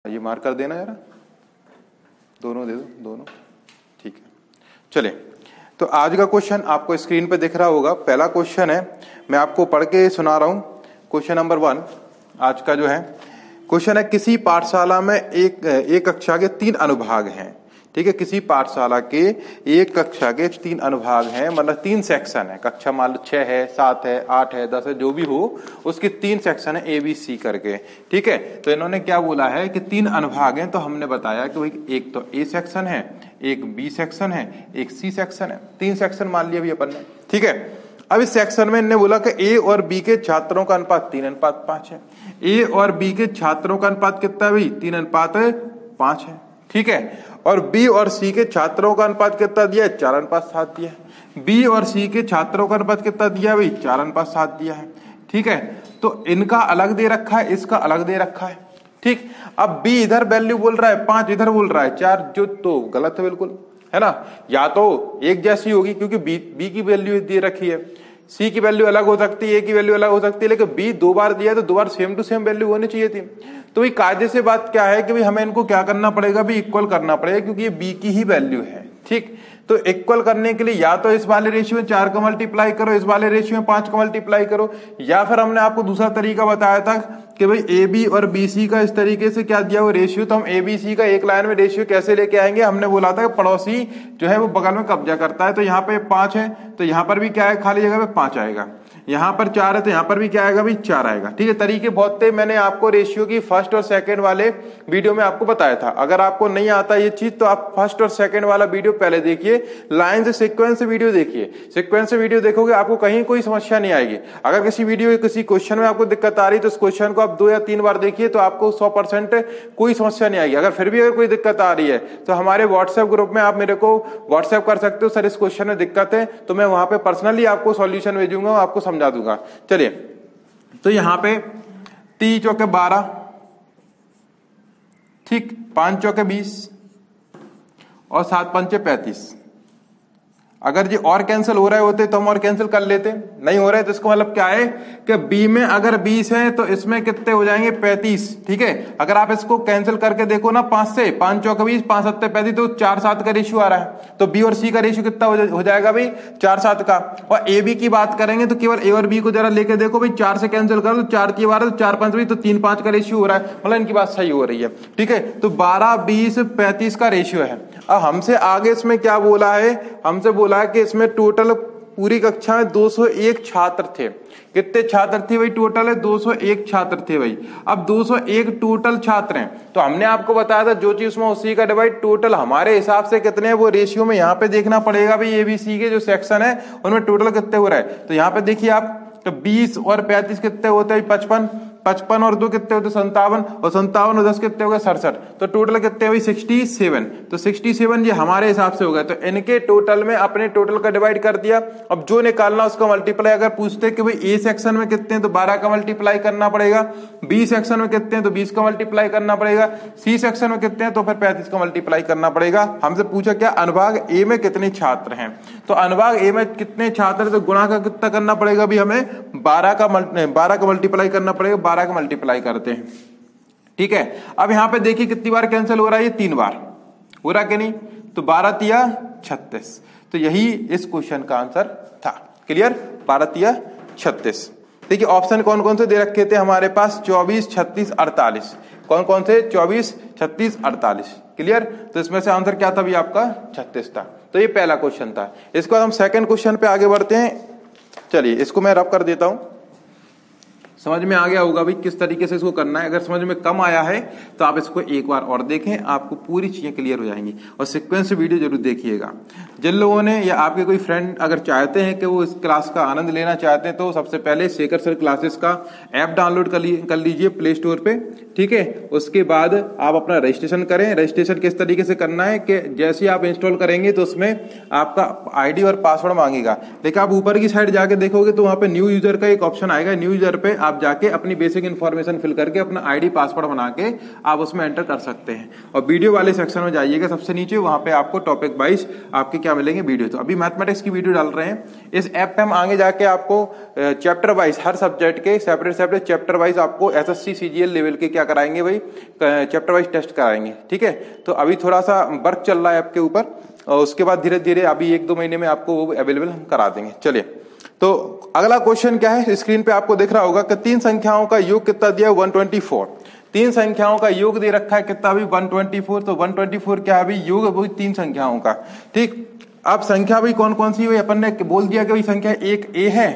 ये मार्क कर देना यार, दोनों दे दो, दोनों, ठीक है। चलिए, तो आज का क्वेश्चन आपको स्क्रीन पे दिख रहा होगा। पहला क्वेश्चन है, मैं आपको पढ़ के सुना रहा हूं। क्वेश्चन नंबर 1 आज का जो है क्वेश्चन है, किसी पाठशाला में एक कक्षा के 3 अनुभाग हैं। ठीक है, किसी पाठशाला के एक कक्षा के 3 अनुभाग हैं, मतलब 3 सेक्शन है। कक्षा मान लो 6 है, 7 है, 8 है, 10 है, जो भी हो उसके 3 सेक्शन है, ABC करके। ठीक है, तो इन्होंने क्या बोला है कि 3 अनुभाग हैं। तो हमने बताया कि भाई एक तो A सेक्शन है, एक B सेक्शन है, एक C सेक्शन है। 3 सेक्शन मान लिया भी अपन ने। ठीक है, अब इस सेक्शन में इन्होंने बोला कि A और B के छात्रों का अनुपात 3:5 है। A और B के छात्रों का अनुपात कितना है भाई? 3:5 है। ठीक है, और B और C के छात्रों का अनुपात कितना दिया है? 4:7 दिया है। B और C के छात्रों का अनुपात कितना दिया है भाई? 4:7 दिया है। ठीक है, तो इनका अलग दे रखा है, इसका अलग दे रखा है। ठीक, अब B इधर वैल्यू बोल रहा है 5, इधर बोल रहा है 4, जो तो गलत है बिल्कुल, है ना। या तो एक जैसी होगी क्योंकि B की वैल्यू दे रखी है, C की वैल्यू अलग हो सकती है, A की वैल्यू अलग हो सकती है, लेकिन B 2 बार दिया है तो 2 बार सेम टू सेम वैल्यू होनी चाहिए थी। तो ये कायदे से बात क्या है कि भाई हमें इनको क्या करना पड़ेगा भी? इक्वल करना पड़ेगा, क्योंकि ये B की ही वैल्यू है। ठीक, तो इक्वल करने के लिए या तो इस वाले रेशियो में 4 का मल्टीप्लाई करो, इस वाले रेशियो में 5 का मल्टीप्लाई करो, या फिर हमने आपको दूसरा तरीका बताया था कि भाई AB और BC का इस तरीके से क्या दिया हुआ रेशियो, तो हम ABC का एक लाइन में रेशियो कैसे लेके आएंगे? हमने बोला था कि पड़ोसी जो है वो बगल में कब्जा करता है। तो यहाँ पे 5 है, तो यहाँ पर भी क्या है? खाली जगह पे 5 आएगा। यहाँ पर 4 है तो यहाँ पर भी क्या आएगा भाई? 4 आएगा। ठीक है, तरीके बहुत थे, मैंने आपको रेशियो की फर्स्ट और सेकंड वाले वीडियो में आपको बताया था। अगर आपको नहीं आता ये चीज तो आप फर्स्ट और सेकंड वाला वीडियो पहले देखिए, लाइन से सीक्वेंस से वीडियो देखिए। सीक्वेंस से वीडियो देखोगे आपको कहीं कोई समस्या नहीं आएगी। अगर किसी वीडियो किसी क्वेश्चन में आपको दिक्कत आ रही है तो उस क्वेश्चन को आप 2 या 3 बार देखिए, तो आपको 100% कोई समस्या नहीं आएगी। अगर फिर भी अगर कोई दिक्कत आ रही है तो हमारे व्हाट्सएप ग्रुप में आप मेरे को व्हाट्सएप कर सकते हो, सर इस क्वेश्चन में दिक्कत है, तो मैं वहां पे पर्सनली आपको सॉल्यूशन भेजूंगा, आपको समझा दूंगा। चलिए, तो यहां पे 3 चौके 12, ठीक, 5 चौके 20 और 7 पंचे 35। अगर ये और कैंसिल हो रहे होते तो हम और कैंसिल कर लेते, नहीं हो रहे तो इसका मतलब क्या है कि B में अगर 20 है तो इसमें कितने हो जाएंगे? 35। ठीक है, अगर आप इसको कैंसिल करके देखो ना 5 से, 5 चौके 20, 5 सत्ते 35, तो 4-7 का रेशियो आ रहा है। तो B और C का रेशियो कितना हो जाएगा भाई? 4-7 का। और AB की बात करेंगे तो केवल A और B को जरा लेके देखो भाई, 4 से कैंसिल करो तो 4 की 12, तो 4-5 भी, तो 3-5 का रेशियो हो रहा है, मतलब इनकी बात सही हो रही है। ठीक है, तो 12, 20, 35 का रेशियो है। अब हमसे आगे इसमें क्या बोला है? हमसे बोला है कि इसमें टोटल पूरी कक्षा में 201 छात्र थे। कितने छात्र थे भाई? टोटल है 201 छात्र थे भाई। अब 201 टोटल छात्र हैं, तो हमने आपको बताया था जो चीज में उसी का डिवाइड टोटल हमारे हिसाब से कितने हैं वो रेशियो में यहाँ पे देखना पड़ेगा भाई। ABC के जो सेक्शन है उनमें टोटल कितने हो रहा है, तो यहाँ पे देखिए आप, तो 20 और 35 कितने होते हैं? 55। 55 और 2 कितने होते? 57, और 57 और 10 कितने हो गए? 67। तो टोटल कितने हुई? 67। तो 67 ये हमारे हिसाब से हो गया। तो इनके टोटल में अपने टोटल का डिवाइड कर दिया। अब जो निकालना उसका मल्टीप्लाई, अगर पूछते कि भाई A सेक्शन में कितने हैं तो 12 का मल्टीप्लाई करना पड़ेगा, B सेक्शन में कितने हैं तो 20 का मल्टीप्लाई करना पड़ेगा, C सेक्शन में कितने हैं तो फिर 35 का मल्टीप्लाई करना पड़ेगा। हमसे पूछा क्या? अनुभाग A में कितने छात्र हैं, तो अनुभाग A में कितने छात्र हैं तो गुणा का कितना करना पड़ेगा अभी हमें? 12 का मल्टीप्लाई करना पड़ेगा। 12 का मल्टीप्लाई करते हैं। ठीक है, अब यहां पे देखिए कितनी बार कैंसिल हो रहा है? ये 3 बार हो रहा कि नहीं? तो 12 तिया 36। तो यही इस क्वेश्चन का आंसर था। क्लियर? 12 तिया 36। देखिए ऑप्शन कौन कौन से दे रखे थे हमारे पास? 24, 36, 48। कौन कौन से? 24, 36, 48। क्लियर? तो इसमें से आंसर क्या था भी आपका? 36 था। तो ये पहला क्वेश्चन था। इसके बाद हम सेकंड क्वेश्चन पे आगे बढ़ते हैं। चलिए, इसको मैं रब कर देता हूं। समझ में आ गया होगा भाई किस तरीके से इसको करना है। अगर समझ में कम आया है तो आप इसको एक बार और देखें, आपको पूरी चीजें क्लियर हो जाएंगी। और सीक्वेंस वीडियो जरूर देखिएगा। जिन लोगों ने या आपके कोई फ्रेंड अगर चाहते हैं कि वो इस क्लास का आनंद लेना चाहते हैं तो सबसे पहले शेखर सर क्लासेस का ऐप डाउनलोड कर लीजिए प्ले स्टोर पे। ठीक है, उसके बाद आप अपना रजिस्ट्रेशन करें। रजिस्ट्रेशन किस तरीके से करना है कि जैसे आप इंस्टॉल करेंगे तो उसमें आपका ID और पासवर्ड मांगेगा, लेकिन आप ऊपर की साइड जाके देखोगे तो वहां पे न्यू यूजर का एक ऑप्शन आएगा। न्यू यूजर पे आप आप जाके अपनी बेसिक इन्फॉर्मेशन फिल करके अपना आईडी पासवर्ड बना के आप उसमें एंटर कर सकते हैं। और वीडियो वाले सेक्शन में जाइएगा सबसे नीचे, वहां पे आपको टॉपिक वाइज आपके क्या मिलेंगे वीडियो। तो अभी मैथमेटिक्स की वीडियो डाल रहे हैं। इस ऐप पे हम आगे जाके आपको चैप्टर वाइज हर सब्जेक्ट के सेपरेट चैप्टर वाइज आपको एसएससी सीजीएल लेवल के क्या कराएंगे भाई, चैप्टर वाइज टेस्ट कराएंगे। ठीक है, तो अभी थोड़ा सा वर्क चल रहा है ऐप के ऊपर, और उसके बाद धीरे धीरे अभी 1-2 महीने में आपको वो अवेलेबल हम करा देंगे। चलिए, तो अगला क्वेश्चन क्या है, स्क्रीन पे आपको दिख रहा होगा कि 3 संख्याओं का योग कितना दिया है, 124। 3 संख्याओं का योग दे रखा है कितना भी, 124। तो 124 क्या है भाई, योग वही 3 संख्याओं का। ठीक, अब संख्या भाई कौन कौन सी हुई, अपन ने बोल दिया कि भाई संख्या एक ए है,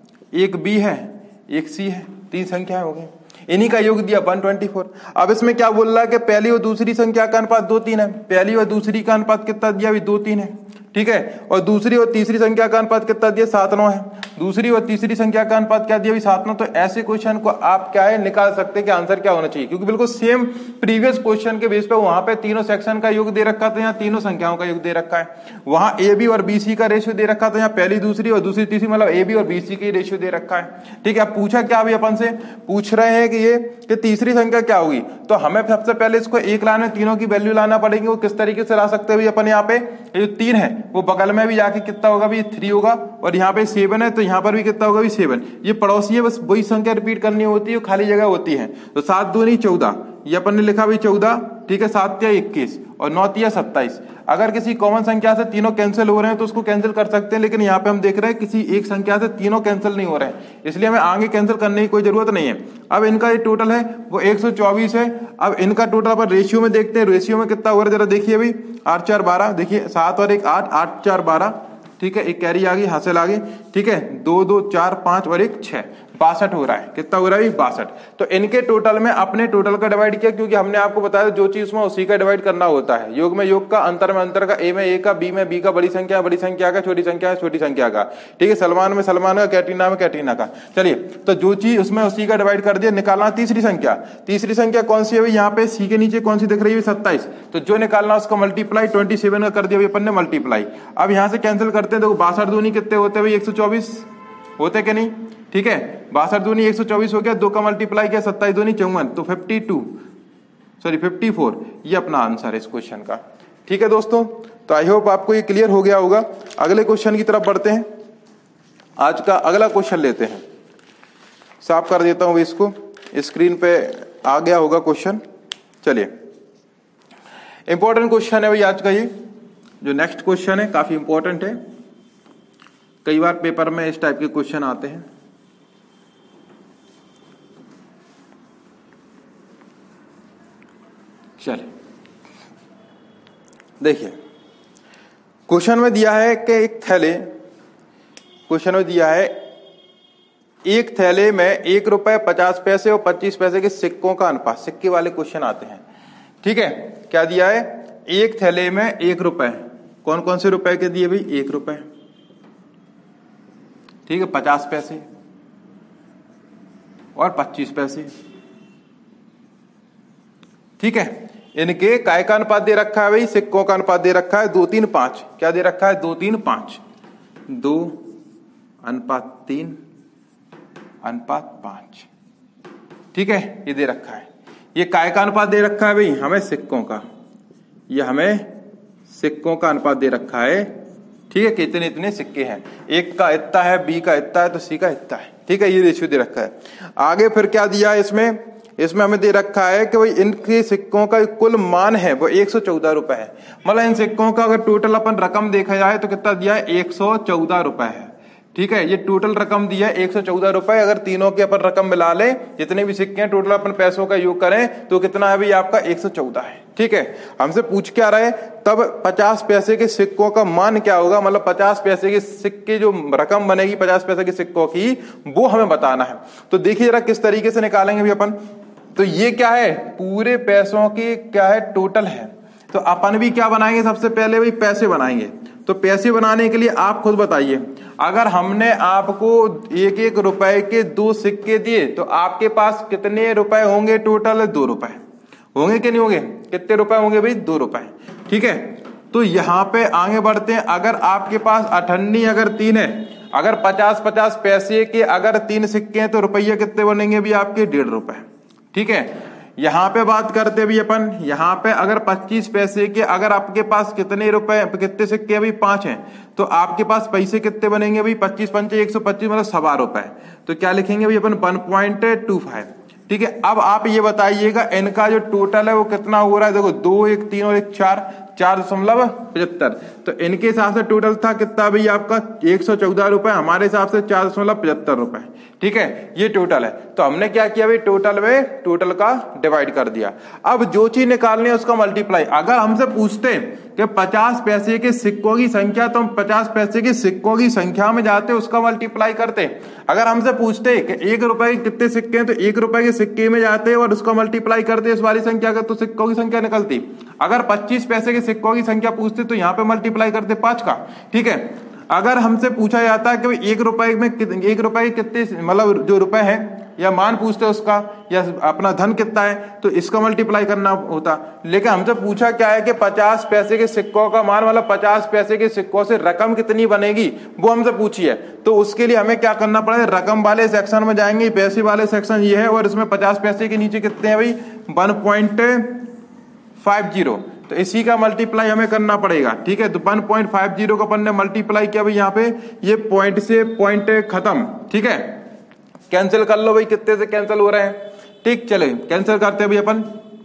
एक बी है, एक सी है, 3 संख्या हो गई, इन्हीं का योग दिया 124। अब इसमें क्या बोल रहा है कि पहली और दूसरी संख्या का अनुपात 2-3 है। पहली और दूसरी का अनुपात कितना दिया, 2-3 है। ठीक है, और दूसरी और तीसरी संख्या का अनुपात कितना दिया, 7-9 है। दूसरी और तीसरी संख्या का अनुपात क्या दिया, 7-9। तो ऐसे क्वेश्चन को आप क्या है निकाल सकते हैं कि आंसर क्या होना चाहिए, क्योंकि बिल्कुल सेम प्रीवियस क्वेश्चन के बेस पे वहां पे तीनों सेक्शन का योग दे रखा था, यहाँ तीनों संख्याओं का योग दे रखा है। वहां ए बी और बी सी का रेशियो दे रखा था, यहाँ पहली दूसरी और दूसरी तीसरी मतलब ए बी और बी सी की रेशियो दे रखा है। ठीक है, अब पूछा क्या अभी अपन से, पूछ रहे हैं कि तीसरी संख्या क्या होगी। तो हमें सबसे पहले इसको एक लाने तीनों की वैल्यू लाना पड़ेगी। वो किस तरीके से ला सकते हैं अपन, यहाँ पे ये जो 3 है वो बगल में भी जाके कितना होगा भी 3 होगा, और यहाँ पे 7 है तो यहाँ पर भी कितना होगा भी 7। ये पड़ोसी है, बस वही संख्या रिपीट करनी होती है, खाली जगह होती है। तो 7 दूनी 14, ये अपन ने लिखा भी 14। ठीक है, 7 या 21 और 9 या 27। अगर किसी कॉमन संख्या से तीनों कैंसिल हो रहे हैं तो उसको कैंसिल कर सकते हैं, लेकिन यहाँ पे हम देख रहे हैं किसी एक संख्या से तीनों कैंसिल नहीं हो रहे हैं, इसलिए हमें आगे कैंसिल करने की कोई जरूरत नहीं है। अब इनका ये टोटल है वो 124 है। अब इनका टोटल अपन रेशियो में देखते हैं, रेशियो में कितना हो रहा है जरा देखिए भाई, 8 4 12। देखिए 7 और 1 8, 8 4 12। ठीक है, एक कैरी आ गई, हासिल आ गई। ठीक है, 2 2 4 5 और 1 6, 62 हो रहा है। कितना हो रहा है, 62। तो इनके टोटल में अपने टोटल का डिवाइड किया, क्योंकि हमने आपको बताया जो चीज में उसी का डिवाइड करना होता है। योग में योग का, अंतर में अंतर का, ए में ए का, बी में बी का, बड़ी संख्या का, छोटी संख्या छोटी संख्या का। ठीक है, सलमान में सलमान का, कैटरीना में कैटरीना का। चलिए, तो जो चीज उसमें उसी का डिवाइड कर दिया, निकालना तीसरी संख्या। तीसरी संख्या कौन सी है, यहाँ पे सी के नीचे कौन सी दिख रही है, 27। तो जो निकालना उसका मल्टीप्लाई 27 का कर दिया अपन ने मल्टीप्लाई। अब यहाँ से कैंसिल करते हैं, देखो 62 दूनी कितने होते हैं भाई, 124 होते कि नहीं। ठीक है, 62 दूनी 124 हो गया, 2 का मल्टीप्लाई किया 27 दूनी 54, तो 54, ये अपना आंसर है इस क्वेश्चन का। ठीक है दोस्तों, तो आई होप आपको ये क्लियर हो गया होगा। अगले क्वेश्चन की तरफ बढ़ते हैं। आज का अगला क्वेश्चन लेते हैं, साफ कर देता हूं इसको, स्क्रीन पे आ गया होगा क्वेश्चन। चलिए, इंपॉर्टेंट क्वेश्चन है भाई आज का। ये जो नेक्स्ट क्वेश्चन है काफी इंपॉर्टेंट है, कई बार पेपर में इस टाइप के क्वेश्चन आते हैं। चलिए देखिए, क्वेश्चन में दिया है कि एक थैले, क्वेश्चन में दिया है एक थैले में 1 रुपए 50 पैसे और 25 पैसे के सिक्कों का अनुपात, सिक्के वाले क्वेश्चन आते हैं। ठीक है, क्या दिया है, एक थैले में 1 रुपए, कौन कौन से रुपए के दिए भाई, 1 रुपए। ठीक है, 50 पैसे और 25 पैसे। ठीक है, इनके काय का अनुपात दे रखा है भाई, सिक्कों का अनुपात दे रखा है 2-3-5। क्या दे रखा है, 2-3-5, 2:3:5। ठीक है, ये दे रखा है। ये काय का अनुपात दे रखा है भाई, हमें सिक्कों का, ये हमें सिक्कों का अनुपात दे रखा है। ठीक है, कितने इतने सिक्के हैं, एक का इतना है, बी का इतना है, तो सी का इतना है। ठीक है, ये रेशियो दे रखा है। आगे फिर क्या दिया है इसमें हमें दे रखा है कि भाई इनके सिक्कों का कुल मान है वो 114 रुपए है। मतलब इन सिक्कों का अगर टोटल अपन रकम देखा जाए तो कितना दिया है, 114 रुपए है। ठीक है, ये टोटल रकम दिया है 114 रुपए। अगर तीनों के अपन रकम मिला ले, जितने भी सिक्के हैं टोटल अपन पैसों का योग करें तो कितना है भाई आपका, 114 है। ठीक है, हमसे पूछ क्या रहा है, तब 50 पैसे के सिक्कों का मान क्या होगा, मतलब 50 पैसे के सिक्के जो रकम बनेगी 50 पैसे के सिक्कों की, वो हमें बताना है। तो देखिए जरा किस तरीके से निकालेंगे भी अपन। तो ये क्या है, पूरे पैसों की क्या है, टोटल है। तो अपन भी क्या बनाएंगे, सबसे पहले भाई पैसे बनाएंगे। तो पैसे बनाने के लिए आप खुद बताइए, अगर हमने आपको 1-1 रुपए के 2 सिक्के दिए तो आपके पास कितने रुपए होंगे, टोटल 2 रुपए होंगे कि नहीं होंगे, कितने रुपए होंगे भाई, 2 रुपए। ठीक है, तो यहां पे आगे बढ़ते हैं। अगर आपके पास अठन्नी अगर 3 है, अगर 50-50 पैसे के अगर 3 सिक्के हैं तो रुपये कितने बनेंगे भी आपके 1.5 रुपए। ठीक है, यहाँ पे बात करते भी अपन, यहाँ पे अगर 25 पैसे के अगर आपके पास कितने रुपए कितने सिक्के अभी 5 हैं तो आपके पास पैसे कितने बनेंगे भाई 25 पंचे 125 मतलब 1.25 रुपए। तो क्या लिखेंगे भाई अपन 1.25। ठीक है, अब आप ये बताइएगा इनका जो टोटल है वो कितना हो रहा है। देखो 2 1 3 और 1 4.75। तो इनके हिसाब से टोटल था कितना भाई आपका 114 रुपए, हमारे हिसाब से 4.75 रुपए। ठीक है, ये टोटल है। तो हमने क्या किया भाई टोटल में टोटल का डिवाइड कर दिया। अब जो चीज निकालनी है उसका मल्टीप्लाई। अगर हमसे पूछते कि 50 पैसे के सिक्कों की संख्या तो हम 50 पैसे के सिक्कों की संख्या में जाते उसका मल्टीप्लाई करते। अगर हमसे पूछते कि 1 रुपए के कितने सिक्के हैं तो 1 रुपए के सिक्के में जाते और उसका मल्टीप्लाई करते इस वाली संख्या का तो सिक्कों की संख्या निकलती। अगर 25 पैसे के सिक्कों की संख्या पूछते तो यहाँ पे मल्टीप्लाई करते 5 का। ठीक है, अगर हमसे पूछा जाता है कि 1 रुपए में 1 रुपए कितने मतलब जो रुपए है या मान पूछते उसका या अपना धन कितना है तो इसका मल्टीप्लाई करना होता। लेकिन हमसे पूछा क्या है कि 50 पैसे के सिक्कों का मान मतलब 50 पैसे के सिक्कों से रकम कितनी बनेगी वो हमसे पूछी है। तो उसके लिए हमें क्या करना पड़ेगा, रकम वाले सेक्शन में जाएंगे, पैसे वाले सेक्शन ये है और इसमें 50 पैसे के नीचे कितने हैं भाई 1.50। तो इसी का मल्टीप्लाई हमें करना पड़ेगा। ठीक है, तो 1.50 को अपन ने मल्टीप्लाई किया भाई यहाँ पे ये पॉइंट से पॉइंट खत्म। ठीक है, कैंसिल कर लो भाई, कितने से कैंसिल हो रहे हैं। ठीक, चले कैंसिल करते हैं भाई अपन।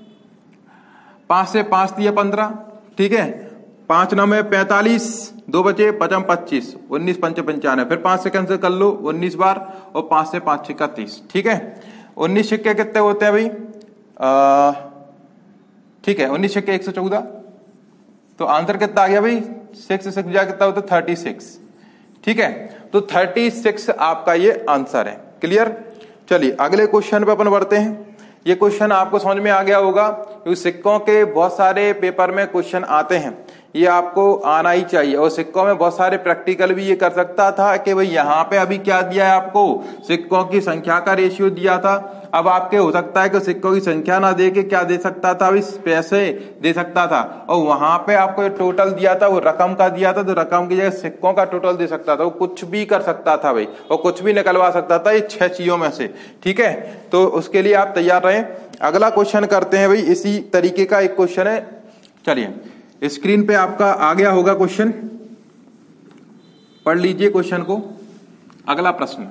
5 से 5 दिया 15। ठीक है, 5 9 में 45, 2 बचे 5 25, 19 5 95। फिर 5 से कैंसिल कर लो 19 बार और 5 से 5 6 30। ठीक है, 19 सिक्के कितने होते हैं भाई ठीक है 19 सिक्के 114। तो आंसर कितना आ गया भाई 6 से 6 जा कितना होता है 36। ठीक है, तो 36 आपका ये आंसर है। क्लियर। चलिए अगले क्वेश्चन पे अपन बढ़ते हैं। ये क्वेश्चन आपको समझ में आ गया होगा क्योंकि सिक्कों के बहुत सारे पेपर में क्वेश्चन आते हैं, ये आपको आना ही चाहिए। और सिक्कों में बहुत सारे प्रैक्टिकल भी ये कर सकता था कि भाई यहाँ पे अभी क्या दिया है आपको सिक्कों की संख्या का रेशियो दिया था। अब आपके हो सकता है कि सिक्कों की संख्या ना दे के क्या दे सकता था अभी पैसे दे सकता था, और वहां पे आपको जो टोटल दिया था वो रकम का दिया था तो रकम की जगह सिक्कों का टोटल दे सकता था। वो कुछ भी कर सकता था भाई और कुछ भी निकलवा सकता था ये 6 चीजों में से। ठीक है, तो उसके लिए आप तैयार रहें। अगला क्वेश्चन करते हैं भाई, इसी तरीके का एक क्वेश्चन है। चलिए स्क्रीन पे आपका आ गया होगा क्वेश्चन, पढ़ लीजिए क्वेश्चन को। अगला प्रश्न,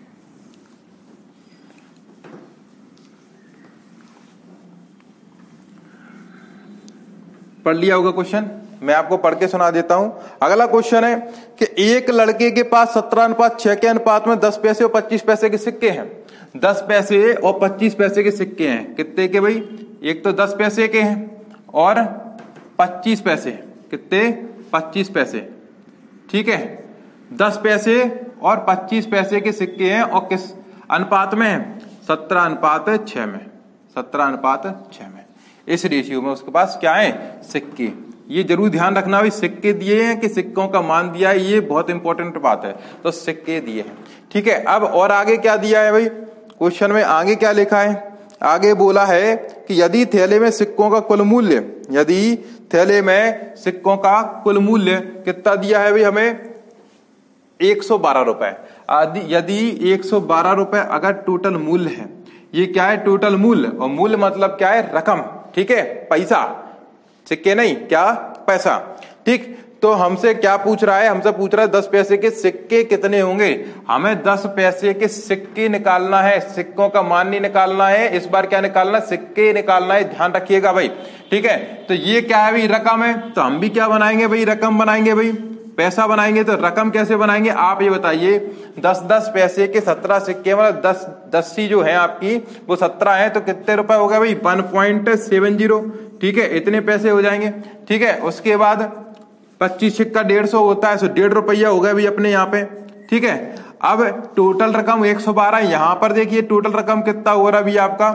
पढ़ लिया होगा क्वेश्चन, मैं आपको पढ़ के सुना देता हूं। अगला क्वेश्चन है कि एक लड़के के पास 17:6 के अनुपात में 10 पैसे और 25 पैसे के सिक्के हैं। 10 पैसे और 25 पैसे के सिक्के हैं। कितने के भाई, एक तो 10 पैसे के हैं और 25 पैसे। कितने 25 पैसे। ठीक है, 10 पैसे और 25 पैसे के सिक्के हैं और किस अनुपात में है 17:6 में। 17:6 में इस रेशियो में उसके पास क्या है सिक्के। ये जरूर ध्यान रखना भाई, सिक्के दिए हैं कि सिक्कों का मान दिया है, ये बहुत इंपॉर्टेंट बात है। तो सिक्के दिए हैं। ठीक है, अब और आगे क्या दिया है भाई क्वेश्चन में, आगे क्या लिखा है, आगे बोला है कि यदि थैले में सिक्कों का कुल मूल्य, यदि थैले में सिक्कों का कुल मूल्य कितना दिया है भाई हमें 112 रुपए। यदि 112 रुपए अगर टोटल मूल्य है, ये क्या है टोटल मूल्य, और मूल्य मतलब क्या है रकम। ठीक है, पैसा, सिक्के नहीं, क्या पैसा। ठीक, तो हमसे क्या पूछ रहा है, हमसे पूछ रहा है 10 पैसे के सिक्के कितने होंगे। हमें 10 पैसे के सिक्के निकालना है, सिक्कों का मान नहीं निकालना है। इस बार क्या निकालना है, सिक्के निकालना है, ध्यान रखिएगा भाई। ठीक है, तो ये क्या है भाई रकम है, तो हम भी क्या बनाएंगे भाई रकम बनाएंगे भाई, पैसा बनाएंगे। तो रकम कैसे बनाएंगे आप ये बताइए। 10 पैसे के 17 सिक्के मतलब 10 जो है आपकी वो 17 है, तो कितने रुपए हो गए भाई 1.70। ठीक है, इतने पैसे हो जाएंगे। ठीक है, उसके बाद 25 सिक्का 150 होता है, सो 1.5 रुपया हो गया भाई अपने यहाँ पे। ठीक है, अब टोटल रकम 112 है। यहां पर देखिए टोटल रकम कितना हो रहा है अभी आपका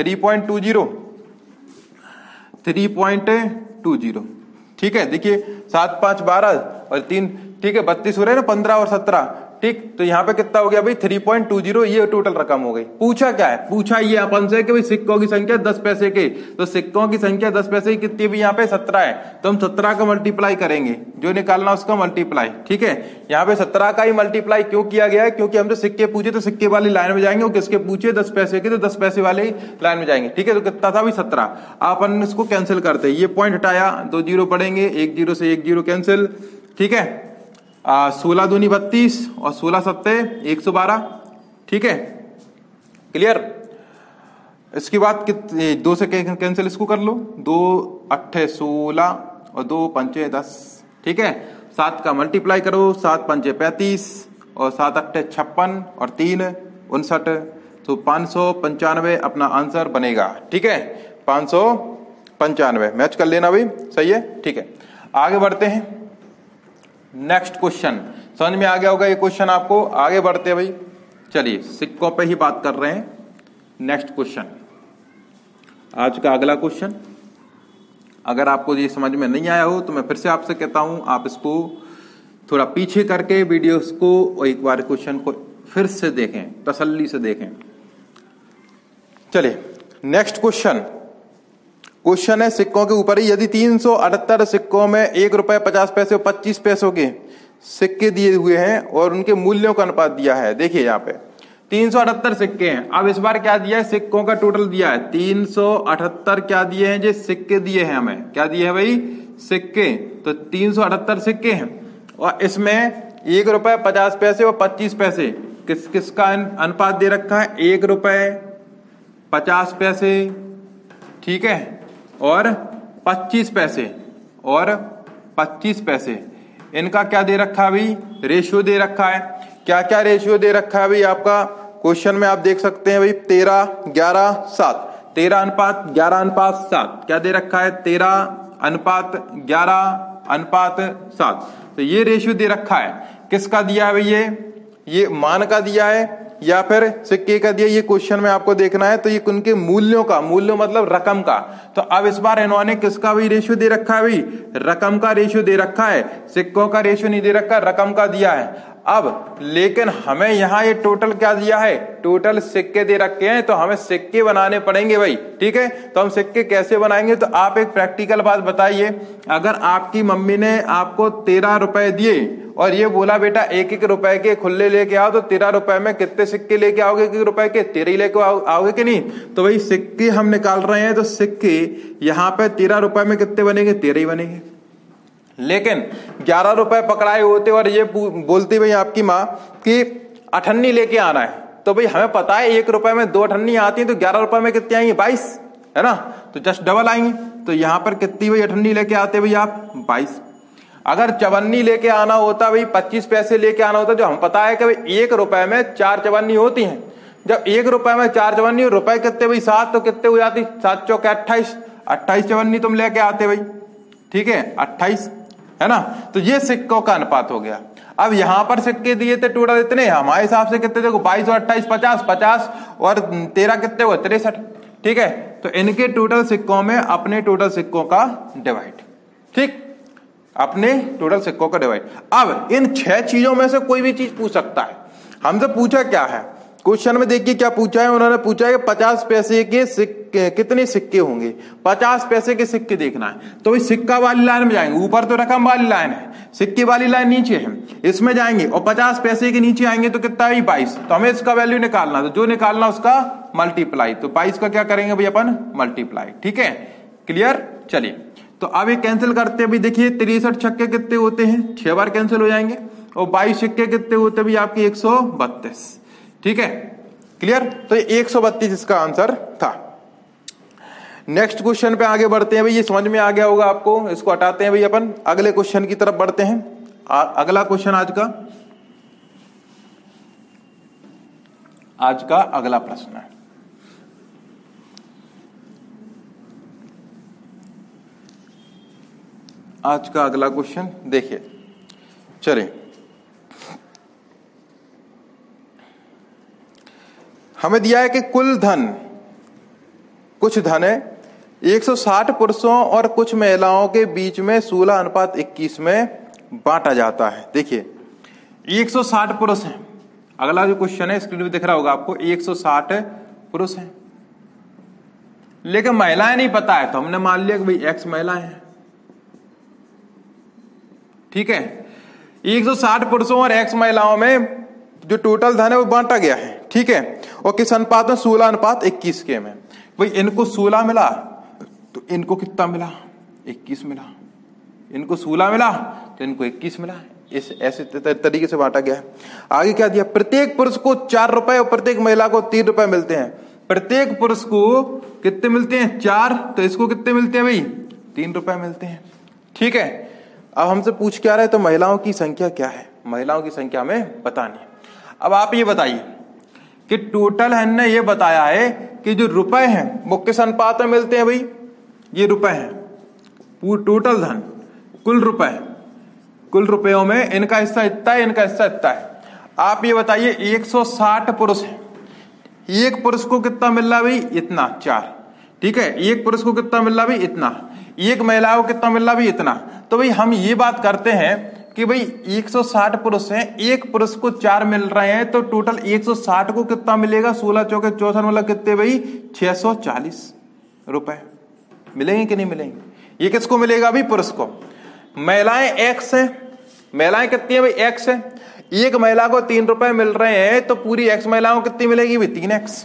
3.20। ठीक है, देखिए 7 5 12 और 3, ठीक है 32 हो रहे हैं ना, 15 और 17। ठीक। तो यहाँ पे कितना हो गया भाई 3.20, ये टोटल रकम हो गई। पूछा क्या है, पूछा ये अपन से कि भाई सिक्कों की संख्या 10 पैसे के, तो सिक्कों की संख्या 10 पैसे की कितनी भी यहाँ पे 17 है, तो हम 17 का मल्टीप्लाई करेंगे, जो निकालना उसका मल्टीप्लाई। ठीक है, यहाँ पे 17 का ही मल्टीप्लाई क्यों किया गया है, क्योंकि हमसे सिक्के पूछे तो सिक्के वाली लाइन में जाएंगे, और किसके पूछे 10 पैसे के तो 10 पैसे वाली लाइन में जाएंगे। ठीक है, तो कितना था भाई 17। अपन इसको कैंसिल करते हैं, ये पॉइंट हटाया, 2 जीरो पड़ेंगे, 1 जीरो से 1 जीरो कैंसिल। ठीक है, 16 दूनी 32 और 16 सत्ते 112। ठीक है, क्लियर। इसके बाद 2 से कैंसिल इसको कर लो, 2 अट्ठे 16 और 2 पंचे 10। ठीक है, 7 का मल्टीप्लाई करो, 7 पंचे 35 और 7 अट्ठे 56 और 3 59, तो 595 अपना आंसर बनेगा। ठीक है, 595 मैच कर लेना भाई, सही है। ठीक है, आगे बढ़ते हैं। नेक्स्ट क्वेश्चन समझ में आ गया होगा ये क्वेश्चन आपको। आगे बढ़ते हैं भाई, चलिए सिक्कों पे ही बात कर रहे हैं। नेक्स्ट क्वेश्चन, आज का अगला क्वेश्चन। अगर आपको ये समझ में नहीं आया हो तो मैं फिर से आपसे कहता हूं, आप इसको थोड़ा पीछे करके वीडियोस को और एक बार क्वेश्चन को फिर से देखें, तसल्ली से देखें। चलिए नेक्स्ट क्वेश्चन। क्वेश्चन है सिक्कों के ऊपर ही, यदि 378 सिक्कों में 1 रुपए 50 पैसे और 25 पैसों के सिक्के दिए हुए हैं और उनके मूल्यों का अनुपात दिया है। देखिए यहाँ पे 378 सिक्के हैं। अब इस बार क्या दिया है, सिक्कों का टोटल दिया है 378। क्या दिए हैं, जो सिक्के दिए हैं हमें, क्या दिए हैं भाई, सिक्के। तो 378 सिक्के हैं और इसमें 1 रुपए 50 पैसे और 25 पैसे किसका अनुपात दे रखा है, 1 रुपए 50 पैसे, ठीक है, और 25 पैसे और 25 पैसे, इनका क्या दे रखा है भाई, रेशियो दे रखा है। क्या क्या रेशियो दे रखा है भाई आपका क्वेश्चन में, आप देख सकते हैं भाई 13 11 7, 13 अनुपात 11 अनुपात 7। क्या दे रखा है, 13 अनुपात 11 अनुपात 7। तो ये रेशियो दे रखा है। किसका दिया है भाई, ये मान का दिया है या फिर सिक्के का दिया, ये क्वेश्चन में आपको देखना है। तो ये उनके मूल्यों का, मूल्य मतलब रकम का। तो अब इस बार इन्होंने किसका भी रेशियो दे रखा है भाई, रकम का रेशियो दे रखा है, सिक्कों का रेशियो नहीं दे रखा, रकम का दिया है। अब लेकिन हमें यहाँ ये टोटल क्या दिया है, टोटल सिक्के दे रखे हैं, तो हमें सिक्के बनाने पड़ेंगे भाई। ठीक है, तो हम सिक्के कैसे बनाएंगे, तो आप एक प्रैक्टिकल बात बताइए। अगर आपकी मम्मी ने आपको 13 रुपए दिए और ये बोला बेटा 1-1 रुपए के खुले लेके आओ, तो 13 रुपए में कितने सिक्के लेके आओगे, 1 रुपए के 13 ही लेके आओगे कि नहीं। तो भाई सिक्के हम निकाल रहे हैं, तो सिक्के यहाँ पे 13 रुपए में कितने बनेंगे, 13 ही बनेंगे। लेकिन 11 रुपए पकड़ाए होते और ये बोलती भाई आपकी माँ कि अठन्नी लेके आना है, तो भाई हमें पता है 1 रुपए में 2 अठन्नी आती है, तो 11 रुपए में कितनी आएंगी, 22, है ना। तो जस्ट डबल आएंगे। तो यहाँ पर कितनी भाई अठन्नी लेके आते भाई आप, 22। अगर चवन्नी लेके आना होता भाई, 25 पैसे लेके आना होता, जो हम पता है कि भाई 1 रुपए में 4 चवन्नी होती हैं। जब 1 रुपए में 4 चवन्नी, रुपए कितने भाई 7, तो कितने हो जाती, 7 चौके 28, 28 चवन्नी तुम लेके आते भाई। ठीक है, 28, है ना। तो ये सिक्कों का अनुपात हो गया। अब यहां पर सिक्के दिए थे टोटल इतने, हमारे हिसाब से कितने, देखो 22 और 28 50, 50 और 13 कितने हुए, 63। ठीक है, तो इनके टोटल सिक्कों में अपने टोटल सिक्कों का डिवाइड, ठीक, अपने टोटल सिक्कों का डिवाइड। अब इन 6 चीजों में से कोई भी चीज पूछ सकता है। हमसे पूछा क्या है क्वेश्चन में, देखिए क्या पूछा है, उन्होंने पूछा है 50 पैसे के सिक्के कितने सिक्के होंगे, 50 पैसे के सिक्के देखना है। तो भाई सिक्का वाली लाइन में जाएंगे, ऊपर तो रकम वाली लाइन है, सिक्के वाली लाइन नीचे है, इसमें जाएंगे और 50 पैसे के नीचे आएंगे तो कितना है 22। तो हमें इसका वैल्यू निकालना, तो जो निकालना उसका मल्टीप्लाई। तो 22 का क्या करेंगे भाई अपन, मल्टीप्लाई। ठीक है, क्लियर। चलिए तो अब ये कैंसिल करते हैं भाई, देखिए 63 छक्के कितने होते हैं, 6 बार कैंसिल हो जाएंगे, और 22 सिक्के कितने होते हैं भाई आपके 132। ठीक है, क्लियर। तो 132 इसका आंसर था। नेक्स्ट क्वेश्चन पे आगे बढ़ते हैं भाई, ये समझ में आ गया होगा आपको, इसको हटाते हैं भाई, अपन अगले क्वेश्चन की तरफ बढ़ते हैं। अगला क्वेश्चन आज का अगला प्रश्न है। आज का अगला क्वेश्चन देखिए, चलिए हमें दिया है कि कुल धन, कुछ धन है 160 पुरुषों और कुछ महिलाओं के बीच में 16:21 में बांटा जाता है। देखिए 160 पुरुष हैं। अगला जो क्वेश्चन है स्क्रीन पे दिख रहा होगा आपको, 160 पुरुष हैं, लेकिन महिलाएं नहीं पता है, तो हमने मान लिया कि भाई एक्स महिलाएं हैं। ठीक है, 160 पुरुषों और एक्स महिलाओं में जो टोटल धन है वो बांटा गया है। ठीक है, और किस अनुपात में? 16:21 के में। भाई इनको 16 मिला तो इनको कितना मिला? 21 मिला। इनको 16 मिला तो इनको 21 मिला। इस ऐसे तरीके से बांटा गया है। आगे क्या दिया? प्रत्येक पुरुष को 4 रुपए और प्रत्येक महिला को 3 रुपए मिलते हैं। प्रत्येक पुरुष को कितने मिलते हैं? 4, तो इसको कितने मिलते हैं भाई? 3 रुपए मिलते हैं। ठीक है, अब हमसे पूछ क्या रहे, तो महिलाओं की संख्या क्या है? महिलाओं की संख्या हमें पता नहीं। अब आप ये बताइए कि टोटल हमने ये बताया है कि जो रुपए हैं वो किस अनुपात में मिलते हैं भाई? ये रुपए हैं, टोटल धन, कुल रुपए, कुल रुपयों में इनका हिस्सा इतना है, इनका हिस्सा इतना है। आप ये बताइए 160 पुरुष हैं, एक पुरुष को कितना मिल रहा है भाई? इतना, 4। ठीक है, एक पुरुष को कितना मिल रहा है भाई? इतना। एक महिला को कितना मिल रहा है भाई? इतना। तो भाई हम ये बात करते हैं कि भाई 160 पुरुष हैं, एक पुरुष को 4 मिल रहे हैं, तो टोटल 160 को कितना मिलेगा? 16 चौके 64, मतलब कितने भाई? 640 रुपए मिलेंगे कि नहीं मिलेंगे? ये किसको मिलेगा भाई? पुरुष को। महिलाएं एक्स है, महिलाएं कितनी है भाई? एक्स है। एक महिला को 3 रुपए मिल रहे हैं, तो पूरी एक्स महिलाओं को कितनी मिलेगी भाई? 3x।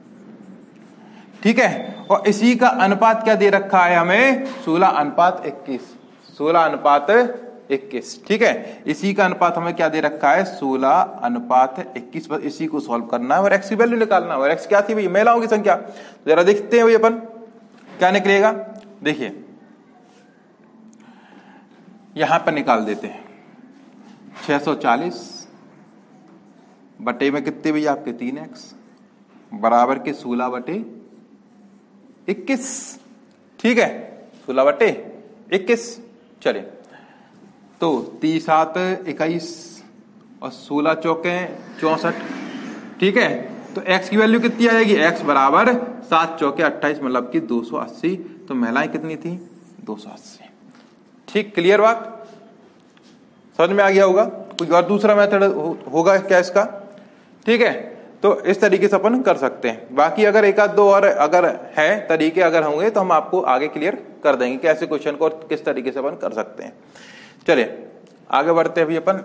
ठीक है, और इसी का अनुपात क्या दे रखा है हमें? 16:21। 16:21। ठीक है, इसी का अनुपात हमें क्या दे रखा है? 16:21। बस इसी को सॉल्व करना है और एक्स की वैल्यू निकालना है। और एक्स क्या थी भाई? महिलाओं की संख्या। जरा देखते हैं भाई अपन क्या निकलेगा। देखिए यहां पर निकाल देते हैं, 640 बटे में कितने भैया आपके? 3x बराबर के 16/21। ठीक है, 16/21। चलिए, तो 3×7 21 और 16 चौके 64। ठीक है, तो x की वैल्यू कितनी आएगी? x बराबर 7 चौके 28, मतलब कि 280। तो महिलाएं कितनी थी? 280। ठीक, क्लियर बात? समझ में आ गया होगा? कोई और दूसरा मेथड होगा क्या इसका? ठीक है, तो इस तरीके से अपन कर सकते हैं। बाकी अगर एक आध दो और अगर है तरीके अगर होंगे तो हम आपको आगे क्लियर कर देंगे कि ऐसे क्वेश्चन को किस तरीके से अपन कर सकते हैं। चलिए आगे बढ़ते हैं अभी अपन।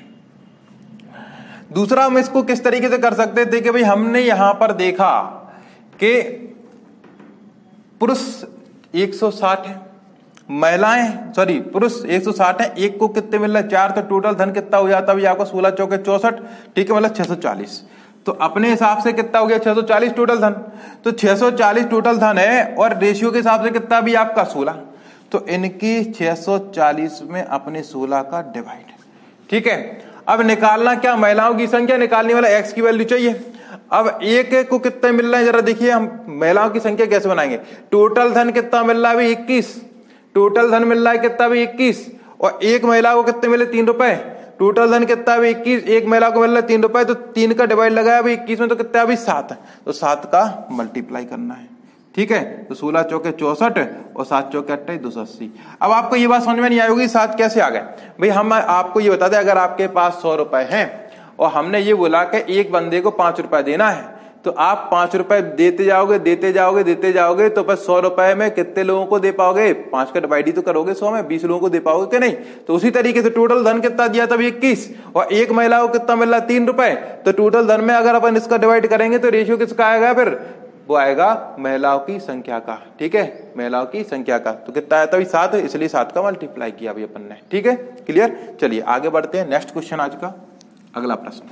दूसरा हम इसको किस तरीके से कर सकते हैं? देखिए भाई, हमने यहां पर देखा कि पुरुष 160 है, महिलाएं पुरुष 160 है, एक को कितने मिल रहा है? 4। तो टोटल धन कितना हो जाता है आपको? 16 चौके 64। ठीक है, मतलब 640। तो अपने हिसाब से कितना हो गया? 640 टोटल धन। तो 640 टोटल धन है और रेशियो के हिसाब से कितना भी आपका? 16। तो इनकी 640 में अपने 16 का डिवाइड। ठीक है, अब निकालना क्या? महिलाओं की संख्या निकालने वाला एक्स की वैल्यू चाहिए। अब एक को कितने मिल रहा है जरा देखिए, हम महिलाओं की संख्या कैसे बनाएंगे? टोटल धन कितना मिल रहा है? 21। टोटल धन मिल रहा है कितना भी? 21। और एक महिला को कितने मिले? 3 रुपए। टोटल धन कितना भी? 21। एक महिला को मिल रहा है 3 रुपए, तो 3 का डिवाइड लगाया भाई 21 में, तो कितना भी? 7 है। तो 7 का मल्टीप्लाई करना है। ठीक है, तो 16 चौके 64 और 7 चौके 28, 280। अब आपको ये बात समझ में नहीं आएगी 7 कैसे आ गए भाई? हम आपको ये बता दें, अगर आपके पास 100 रुपए हैं और हमने ये बोला कि एक बंदे को 5 रुपए देना है, तो आप 5 रुपए देते जाओगे देते जाओगे देते जाओगे, तो बस 100 रुपए में कितने लोगों को दे पाओगे? 5 का डिवाइड ही तो करोगे 100 में, 20 लोगों को दे पाओगे कि नहीं? तो उसी तरीके से टोटल धन कितना दिया था? 21। और एक महिला को कितना मिल रहा है? 3 रुपए। तो टोटल धन में अगर अपन इसका डिवाइड करेंगे तो रेशियो किसका आएगा? फिर वो आएगा महिलाओं की संख्या का। ठीक है, महिलाओं की संख्या का। तो कितना आया था? 7, इसलिए 7 का मल्टीप्लाई किया अभी अपन ने। ठीक है, क्लियर? चलिए आगे बढ़ते हैं। नेक्स्ट क्वेश्चन आज का अगला प्रश्न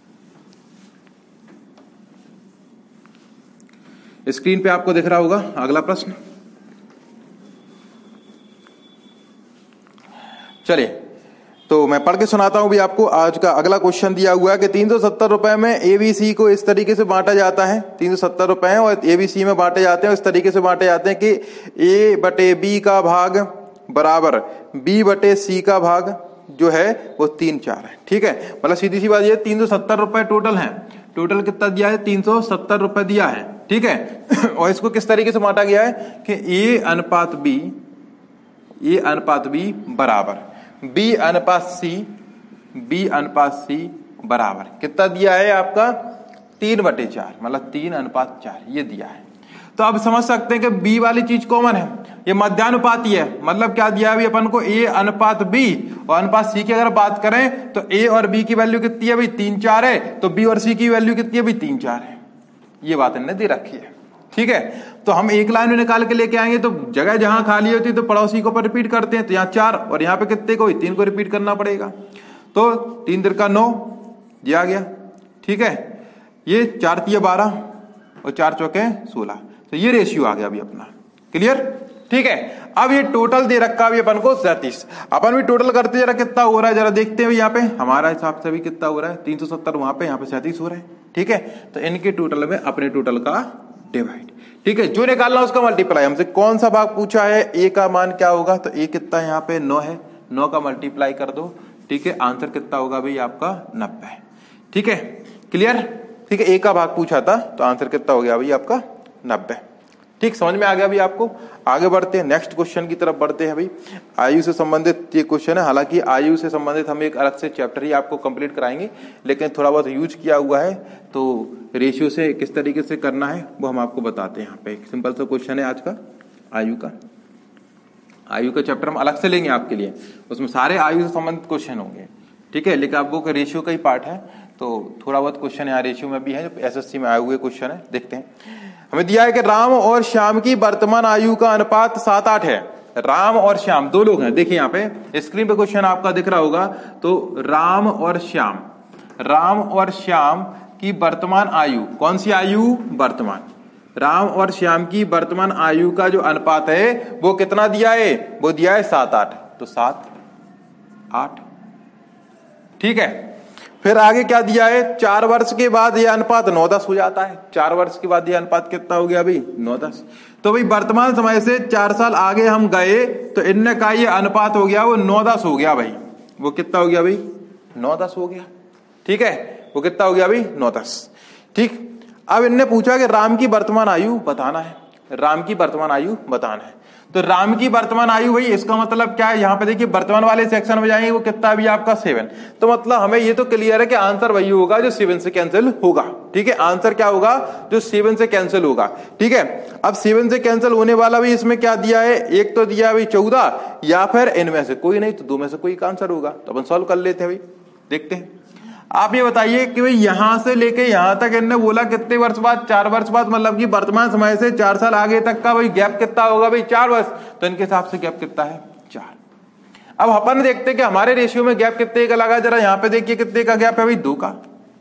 स्क्रीन पे आपको दिख रहा होगा। अगला प्रश्न, चलिए तो मैं पढ़ के सुनाता हूं भी आपको। आज का अगला क्वेश्चन दिया हुआ है कि 370 रुपए में एबीसी को इस तरीके से बांटा जाता है। 370 रुपए हैं और एबीसी में बांटे जाते हैं, इस तरीके से बांटे जाते हैं कि ए बटे बी का भाग बराबर बी बटे सी का भाग जो है वो 3/4 है। ठीक है, मतलब सीधी सी बात ये 370 रुपए टोटल है। टोटल कितना दिया है? 370 रुपए दिया है। ठीक है, और इसको किस तरीके से बांटा गया है कि ए अनुपात बी बराबर बी अनुपात सी B अनुपात C बराबर कितना दिया है आपका 3/4, मतलब 3:4 ये दिया है। तो अब समझ सकते हैं कि B वाली चीज कॉमन है, ये मध्यानुपाती है, मतलब क्या दिया है अपन को A अनुपात B, और अनुपात C की अगर बात करें तो A और B की वैल्यू कितनी है भाई 3-4 है, तो B और C की वैल्यू कितनी है भाई 3-4 है। ये बात इन्होंने दे रखी है, ठीक है। तो हम एक लाइन में निकाल के लेके आएंगे, तो जगह जहां खाली होती है तो पड़ोसी को रिपीट करते हैं, तो यहाँ 4 और यहाँ पे कितने को 3 को रिपीट करना पड़ेगा। तो 3 3 का 9 दिया गया, ठीक है। ये 4 3 12 और 4 चौके 16, तो ये रेशियो आ गया अभी अपना, क्लियर, ठीक है। अब ये टोटल दे रखा अभी अपन को 37, अपन भी टोटल करते जरा कितना हो रहा है जरा देखते हैं। यहाँ पे हमारा हिसाब से भी कितना हो रहा है 370 वहां पे, यहाँ पे 37 हो रहा है, ठीक है। तो इनके टोटल में अपने टोटल का डिवाइड, ठीक है। जो निकालना उसका मल्टीप्लाई, हमसे कौन सा भाग पूछा है, ए का मान क्या होगा, तो ए कितना यहाँ पे 9 है, 9 का मल्टीप्लाई कर दो, ठीक है। आंसर कितना होगा भाई आपका 90, ठीक है, क्लियर, ठीक है। ए का भाग पूछा था तो आंसर कितना हो गया भाई आपका 90, ठीक, समझ में आ गया भाई आपको। आगे बढ़ते हैं, नेक्स्ट क्वेश्चन की तरफ बढ़ते हैं भाई। आयु से संबंधित ये क्वेश्चन है, हालांकि आयु से संबंधित हम एक अलग से चैप्टर ही आपको कंप्लीट कराएंगे, लेकिन थोड़ा बहुत यूज किया हुआ है, तो रेशियो से किस तरीके से करना है वो हम आपको बताते हैं। यहाँ पे एक सिंपल सा क्वेश्चन है आज का आयु का। आयु का चैप्टर हम अलग से लेंगे आपके लिए, उसमें सारे आयु से संबंधित क्वेश्चन होंगे, ठीक है। लेकिन आपको रेशियो का ही पार्ट है, तो थोड़ा बहुत क्वेश्चन यहाँ रेशियो में भी है, जो SSC में आए हुए क्वेश्चन है। देखते हैं, हमें दिया है कि राम और श्याम की वर्तमान आयु का अनुपात 7-8 है। राम और श्याम दो लोग हैं, देखिए यहाँ पे स्क्रीन पे क्वेश्चन आपका दिख रहा होगा। तो राम और श्याम की वर्तमान आयु, कौन सी आयु, वर्तमान, राम और श्याम की वर्तमान आयु का जो अनुपात है वो कितना दिया है, वो दिया है 7-8, तो 7-8, ठीक है। फिर आगे क्या दिया है, 4 वर्ष के बाद यह अनुपात 9-10 हो जाता है। 4 वर्ष के बाद यह अनुपात कितना हो गया भाई 9-10। तो भाई वर्तमान समय से 4 साल आगे हम गए तो इनने का ये अनुपात हो गया वो 9-10 हो गया भाई, वो कितना हो गया भाई 9-10 हो गया, ठीक है। वो कितना हो गया भाई 9-10, ठीक। अब इनने पूछा कि राम की वर्तमान आयु बताना है, राम की वर्तमान आयु बताना है। तो राम की वर्तमान आयु भाई, इसका मतलब क्या है, यहाँ पे देखिए वर्तमान वाले सेक्शन में जाएंगे, वो कितना भी आपका 7, तो मतलब हमें ये तो क्लियर है कि आंसर वही होगा जो 7 से कैंसिल होगा, ठीक है। आंसर क्या होगा, जो 7 से कैंसिल होगा, ठीक है। अब 7 से कैंसिल होने वाला भी इसमें क्या दिया है, एक तो दिया है भाई 14, या फिर इनमें से कोई नहीं, तो 2 में से कोई का आंसर होगा। तो अपन सॉल्व कर लेते हैं भाई, देखते हैं। आप ये बताइए कि भाई यहां से लेके यहां तक इन्होंने बोला कितने वर्ष बाद, 4 वर्ष बाद, मतलब कि वर्तमान समय से 4 साल आगे तक का भाई गैप कितना होगा भाई 4 वर्ष, तो इनके हिसाब से गैप कितना है 4। अब अपन देखते हैं कि हमारे रेशियो में गैप कितने का लगा, जरा यहाँ पे देखिए कितने का गैप है भाई 2 का,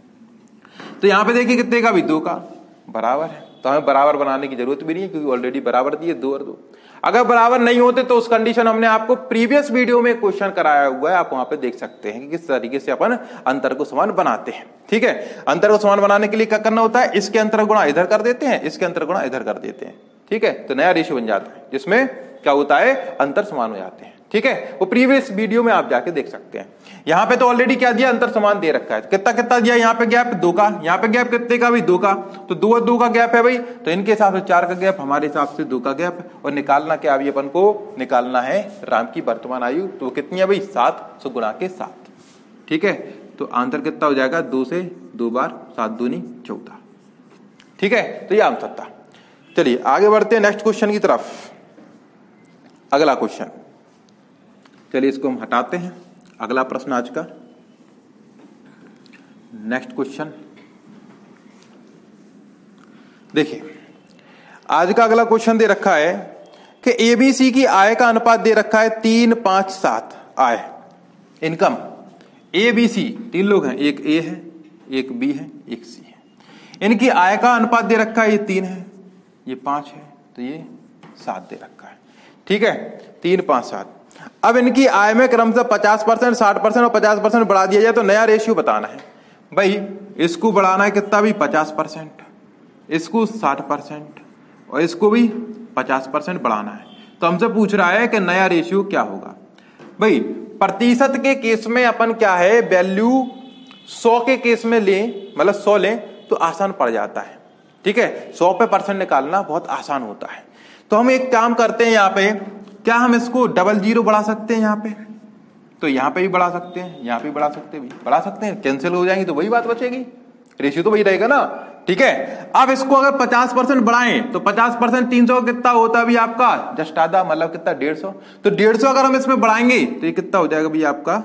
तो यहाँ पे देखिए कितने का भाई 2 का, बराबर है। तो हमें बराबर बनाने की जरूरत भी नहीं है क्योंकि ऑलरेडी बराबर दिए 2 और 2। अगर बराबर नहीं होते तो उस कंडीशन हमने आपको प्रीवियस वीडियो में क्वेश्चन कराया हुआ है, आप वहां पे देख सकते हैं कि किस तरीके से अपन अंतर को समान बनाते हैं, ठीक है। अंतर को समान बनाने के लिए क्या करना होता है, इसके अंतर गुणा इधर कर देते हैं, इसके अंतर गुणा इधर कर देते हैं, ठीक है। तो नया रेशियो बन जाता है जिसमें क्या होता है, अंतर समान हो जाते हैं, ठीक है। वो प्रीवियस वीडियो में आप जाके देख सकते हैं। यहाँ पे तो ऑलरेडी क्या दिया, अंतर समान दे रखा है, कितना कितना दिया, यहाँ पे गैप 2 का, यहाँ पे गैप कितने का भाई 2 का, तो 2 और 2 का गैप है भाई, तो इनके हिसाब से 4 का गैप, हमारे हिसाब से 2 का गैप। और निकालना क्या अभी अपन को, निकालना है राम की वर्तमान आयु, तो कितनी है भाई 7, सो गुणा के 7, ठीक है। तो आंसर कितना हो जाएगा, 2 से 2 बार 7 दूनी 14, ठीक है। तो ये आंसर था। चलिए आगे बढ़ते हैं नेक्स्ट क्वेश्चन की तरफ। अगला क्वेश्चन, चलिए इसको हम हटाते हैं। अगला प्रश्न आज का, नेक्स्ट क्वेश्चन देखिए। आज का अगला क्वेश्चन दे रखा है कि एबीसी की आय का अनुपात दे रखा है 3, 5, 7। आय, इनकम, एबीसी 3 लोग हैं, एक ए है, एक बी है, एक सी है। इनकी आय का अनुपात दे रखा है, ये 3 है, ये 5 है, तो ये 7 दे रखा है, ठीक है। 3, 5, 7। अब इनकी आय में क्रमशः 50%, 60% और 50% बढ़ा दिया जाए तो नया रेशियो बताना है भाई। इसको बढ़ाना है कितना भी 50%, इसको 60% और इसको भी 50% बढ़ाना है। तो हमसे पूछ रहा है कि नया रेशियो क्या होगा भाई। प्रतिशत के केस में अपन क्या है, वैल्यू 100 के केस में लें, मतलब 100 लें तो आसान पड़ जाता है, ठीक है। 100 पे % निकालना बहुत आसान होता है। तो हम एक काम करते हैं, यहाँ पे क्या हम इसको 00 बढ़ा सकते हैं, यहाँ पे तो यहाँ पे भी बढ़ा सकते हैं, यहाँ पे बढ़ा सकते हैं, बढ़ा सकते हैं, कैंसिल हो जाएंगी तो वही बात बचेगी, रेशियो तो वही रहेगा ना। ठीक है, अब इसको अगर 50% बढ़ाएं तो 50% 300 कितना होता है अभी आपका, जस्ट आधा, मतलब कितना 150। तो 150 अगर हम इसमें बढ़ाएंगे तो ये कितना हो जाएगा भैया आपका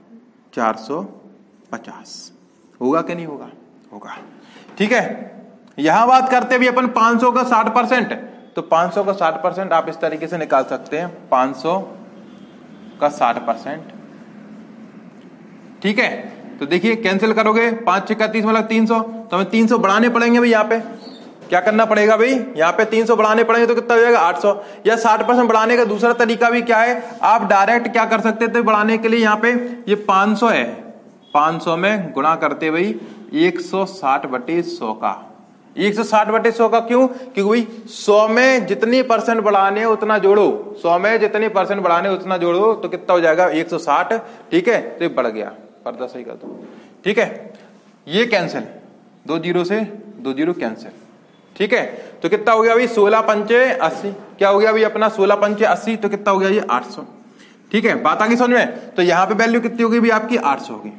450। होगा कि नहीं होगा? होगा। ठीक है, यहां बात करते भी अपन 500 का 60%, तो 500 का 60% आप इस तरीके से निकाल सकते हैं, 500 का 60%। ठीक है, तो देखिए कैंसिल करोगे 5 6 30 मतलब 300, तो हमें 300 बढ़ाने पड़ेंगे भाई। यहाँ पे क्या करना पड़ेगा भाई, यहाँ पे 300 बढ़ाने पड़ेंगे तो कितना हो जाएगा 800। या 60% बढ़ाने का दूसरा तरीका भी क्या है, आप डायरेक्ट क्या कर सकते थे बढ़ाने के लिए, यहाँ पे ये 500 है, 500 में गुणा करते भाई 160/100 का, 160/100 का। क्यों? क्योंकि भाई 100 में जितनी % बढ़ाने उतना जोड़ो, 100 में जितनी % बढ़ाने उतना जोड़ो, तो कितना हो जाएगा 160। ठीक है, तो ये बढ़ गया, पर्दा सही कर दो। ठीक है, ये कैंसिल, 2 जीरो से 2 जीरो कैंसिल। ठीक है, तो कितना हो गया भाई 16 पंचे 80, क्या हो गया भाई अपना 16 पंचे 80, तो कितना हो गया ये 800। ठीक है, बात आ गई समझ में? तो यहां पे वैल्यू कितनी होगी भाई आपकी 800 होगी।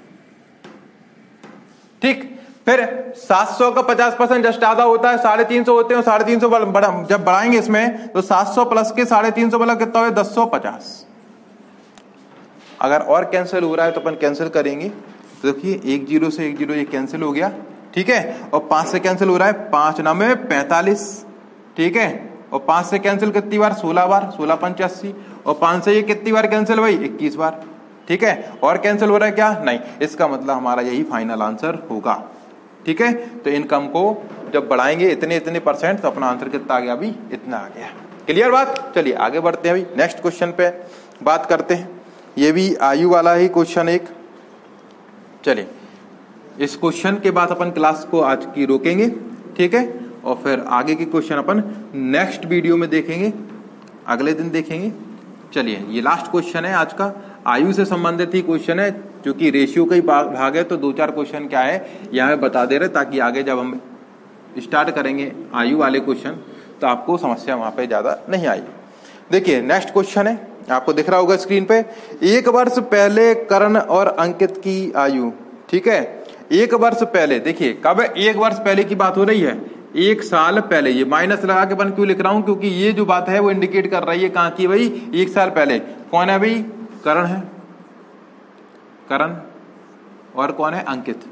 ठीक, फिर 700 का 50% जस्ट आधा होता है, 350 होते हैं, 350 जब बढ़ाएंगे इसमें तो 700 प्लस के 350 मतलब कितना हो 1050। अगर और कैंसिल हो रहा है तो अपन कैंसिल करेंगे, तो देखिए 1 जीरो से 1 जीरो ये कैंसिल हो गया। ठीक है, और 5 से कैंसिल हो रहा है, 5 9 45। ठीक है, और 5 से कैंसिल कितनी बार 16 बार, 16 5 80, और 5 से ये कितनी बार कैंसिल भाई 21 बार। ठीक है, और कैंसिल हो रहा है क्या, नहीं, इसका मतलब हमारा यही फाइनल आंसर होगा। ठीक है, तो इनकम को जब बढ़ाएंगे इतने इतने %, तो अपना आंसर कितना आ गया अभी, इतना आ गया। क्लियर बात? चलिए आगे बढ़ते हैं अभी नेक्स्ट क्वेश्चन पे बात करते हैं। ये भी आयु वाला ही क्वेश्चन एक। चलिए इस क्वेश्चन के बाद अपन क्लास को आज की रोकेंगे। ठीक है, और फिर आगे के क्वेश्चन अपन नेक्स्ट वीडियो में देखेंगे, अगले दिन देखेंगे। चलिए ये लास्ट क्वेश्चन है आज का, आयु से संबंधित ही क्वेश्चन है, क्योंकि रेशियो का ही भाग है, तो 2-4 क्वेश्चन क्या है यहाँ बता दे रहे, ताकि आगे जब हम स्टार्ट करेंगे आयु वाले क्वेश्चन तो आपको समस्या वहां पे ज्यादा नहीं आई। देखिए नेक्स्ट क्वेश्चन है, आपको दिख रहा होगा स्क्रीन पे, 1 वर्ष पहले करण और अंकित की आयु। ठीक है, 1 वर्ष पहले, देखिए कब 1 वर्ष पहले की बात हो रही है, 1 साल पहले। ये माइनस लगा के अपन क्यों लिख रहा हूं, क्योंकि ये जो बात है वो इंडिकेट कर रही है कहां की भाई, 1 साल पहले। कौन है भाई, करण है, करण, और कौन है अंकित।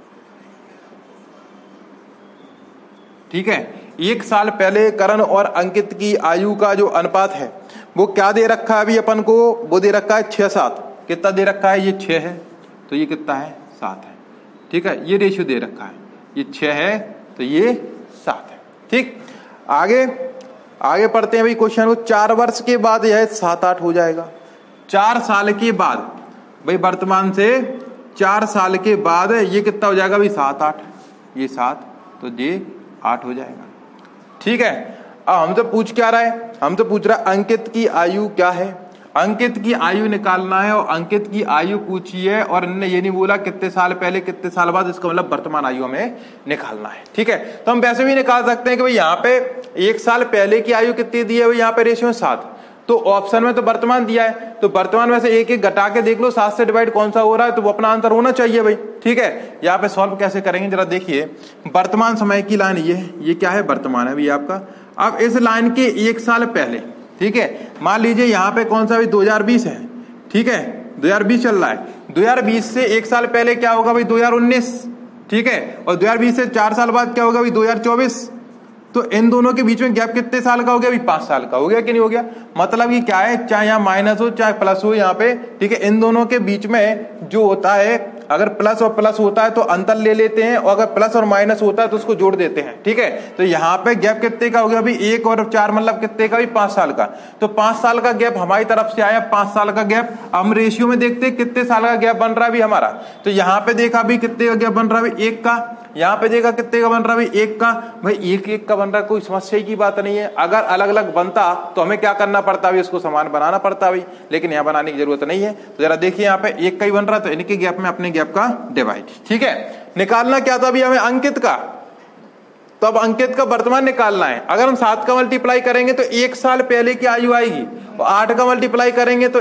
ठीक है, 1 साल पहले करण और अंकित की आयु का जो अनुपात है वो क्या दे रखा है अभी अपन को, वो दे रखा है 6-7। कितना दे रखा है, ये 6 है, तो ये कितना है 7 है। ठीक है, ये रेशियो दे रखा है, ये 6 है तो ये 7 है। ठीक, आगे पढ़ते हैं भाई क्वेश्चन को। 4 वर्ष के बाद यह 7-8 हो जाएगा। 4 साल के बाद भाई, वर्तमान से 4 साल के बाद ये कितना हो जाएगा भाई 7-8, ये 7 तो ये 8 हो जाएगा। ठीक है, अब हमसे पूछ क्या रहा है, हमसे पूछ रहा है अंकित की आयु क्या है, अंकित की आयु निकालना है, और अंकित की आयु पूछी है, और इन्होंने ये नहीं बोला कितने साल पहले कितने साल बाद, इसका मतलब वर्तमान आयु हमें निकालना है। ठीक है, तो हम वैसे भी निकाल सकते हैं कि भाई यहाँ पे 1 साल पहले की आयु कितनी दी है भाई, यहाँ पे रेशियो 7, तो ऑप्शन में तो वर्तमान दिया है, तो वर्तमान में से एक एक घटा के देख लो 7 से डिवाइड कौन सा हो रहा है, तो वो अपना आंसर होना चाहिए भाई। ठीक है, यहाँ पे सॉल्व कैसे करेंगे जरा देखिए। वर्तमान समय की लाइन ये क्या है, वर्तमान है भैया आपका। अब इस लाइन के 1 साल पहले, ठीक है, मान लीजिए यहाँ पे कौन सा भी 2020 है। ठीक है, 2020 चल रहा है, 2020 से 1 साल पहले क्या होगा भाई 2019। ठीक है, और 2020 से 4 साल बाद क्या होगा भाई 2024। तो इन दोनों के बीच में गैप कितने साल का हो गया भाई 5 साल का हो गया कि नहीं हो गया। मतलब कि क्या है, चाहे यहाँ माइनस हो चाहे प्लस हो यहाँ पे। ठीक है, इन दोनों के बीच में जो होता है, अगर प्लस और प्लस होता है तो अंतर ले लेते हैं, और अगर प्लस और माइनस होता है तो उसको जोड़ देते हैं। ठीक है, तो यहाँ पे गैप कितने का हो गया भाई 1 और 4 मतलब कितने का भाई 5 साल का। तो 5 साल का गैप हमारी तरफ से आया, 5 साल का गैप। हम रेशियो में देखते हैं कितने साल का गैप बन रहा है भाई हमारा। तो यहाँ पे देखा भी कितने का गैप बन रहा है भाई 1 का, यहाँ पे देखा कितने का बन रहा है भाई 1 का। भाई 1 का बन रहा है, कोई समस्या की बात नहीं है। अगर अलग अलग बनता तो हमें क्या करना पड़ता भाई, उसको समान बनाना पड़ता भाई, लेकिन यहाँ बनाने की जरूरत नहीं है। तो जरा देखिए यहाँ पे 1 का ही बन रहा है, तो इनके गैप में अपने गैप का डिवाइड। ठीक है, निकालना क्या था अभी हमें अंकित का, तो अब अंकित का वर्तमान निकालना है। अगर हम 7 का मल्टीप्लाई करेंगे तो 1 साल पहले की आयु आएगी, और 8 का मल्टीप्लाई करेंगे तो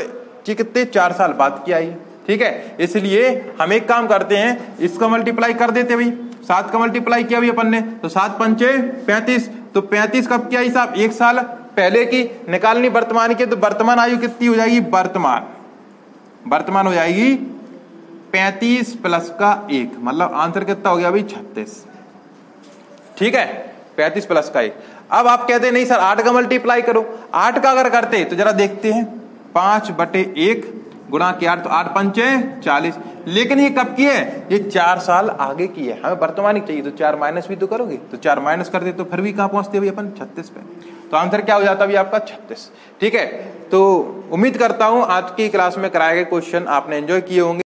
बच्ची कितने 4 साल बाद की आई, ठीक है। इसलिए हम एक काम करते हैं, इसका मल्टीप्लाई कर देते भाई, 7 का मल्टीप्लाई किया भाई अपन ने, तो 7 पंचे 35, तो 35 कब की आई साहब, 1 साल पहले की निकालनी वर्तमान की, तो वर्तमान आयु कितनी हो जाएगी, वर्तमान हो जाएगी 35 प्लस का 1, मतलब आंसर कितना हो गया भाई 36, ठीक है, 35 प्लस का 1। अब आप कहते हैं नहीं सर 8 का मल्टीप्लाई करो, 8 का अगर करते तो जरा देखते हैं, 5/1 गुणा के 8, तो 8 पंचे 40, लेकिन ये कब की है, ये 4 साल आगे की है, हमें वर्तमान की चाहिए, तो 4 माइनस भी तो करोगे, तो 4 माइनस कर दे तो फिर भी कहां पहुंचते भाई अपन 36 पे, तो आंसर क्या हो जाता भाई आपका 36, ठीक है। तो उम्मीद करता हूं आज की क्लास में कराए गए क्वेश्चन आपने एंजॉय किए होंगे।